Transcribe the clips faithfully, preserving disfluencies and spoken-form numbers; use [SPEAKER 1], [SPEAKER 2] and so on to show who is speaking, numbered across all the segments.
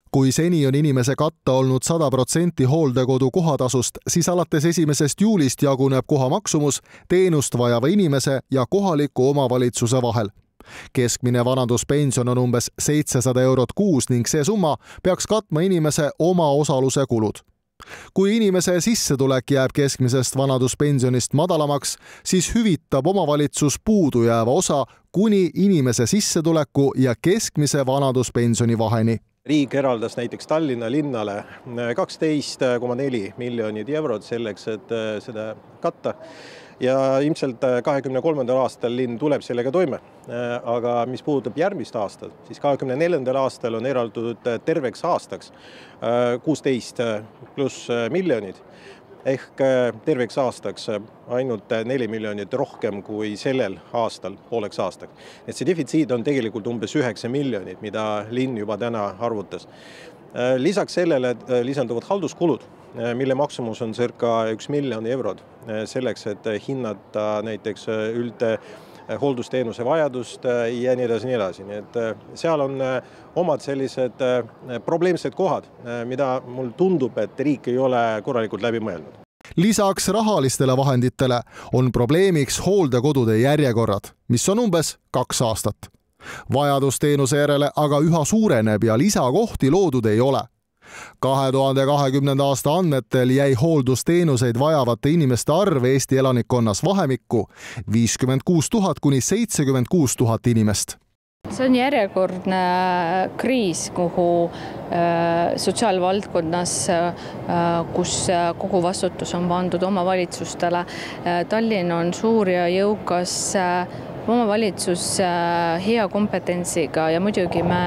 [SPEAKER 1] Kui seni on inimese katta olnud sada protsenti hooldekodu kohatasust, siis alates esimesest juulist jaguneb koha maksumus teenust vajava inimese ja kohaliku omavalitsuse vahel. Keskmine vanaduspension on umbes seitsesada eurot kuus ning see summa peaks katma inimese oma osaluse kulud. Kui inimese sissetulek jääb keskmisest vanaduspensionist madalamaks, siis hüvitab omavalitsus puudujääva osa kuni inimese sissetuleku ja keskmise vanaduspensioni vaheni.
[SPEAKER 2] Riik eraldas näiteks Tallinna linnale kaksteist koma neli miljonit eurot selleks, et seda katta. Ja ilmselt kahekümne kolmandal aastal linn tuleb sellega toime. Aga mis puudutab järgmist aastat, siis kahekümne neljandal aastal on eraldatud terveks aastaks kuusteist pluss miljonit. Ehk terveks aastaks ainult neli miljonit rohkem kui sellel aastal, pooleks aastaks. Et see defitsiit on tegelikult umbes üheksa miljonit, mida linn juba täna arvutas. Lisaks sellele lisanduvad halduskulud, mille maksumus on circa üks miljon eurot selleks, et hinnata näiteks üld hooldusteenuse vajadust ja nii edasi, nii edasi. Nii et seal on omad sellised probleemsed kohad, mida mul tundub, et riik ei ole korralikult läbi mõelnud.
[SPEAKER 1] Lisaks rahalistele vahenditele on probleemiks hooldekodude järjekorrad, mis on umbes kaks aastat. Vajadusteenuse järele aga üha suureneb ja lisakohti loodud ei ole. kahe tuhande kahekümnenda aasta andmetel jäi hooldusteenuseid vajavate inimeste arv Eesti elanikkonnas vahemikku viiskümmend kuus tuhat kuni seitsekümmend kuus tuhat inimest.
[SPEAKER 3] See on järjekordne kriis, kuhu sotsiaalvaldkonnas, kus kogu vastutus on pandud omavalitsustele. Tallinn on suur ja jõukas omavalitsus hea kompetentsiga ja muidugi me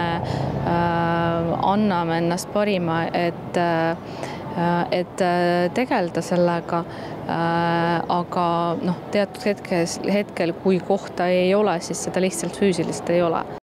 [SPEAKER 3] anname ennast parima, et, et tegeleda sellega, aga noh, teatud hetkes, hetkel, kui kohta ei ole, siis seda lihtsalt füüsilist ei ole.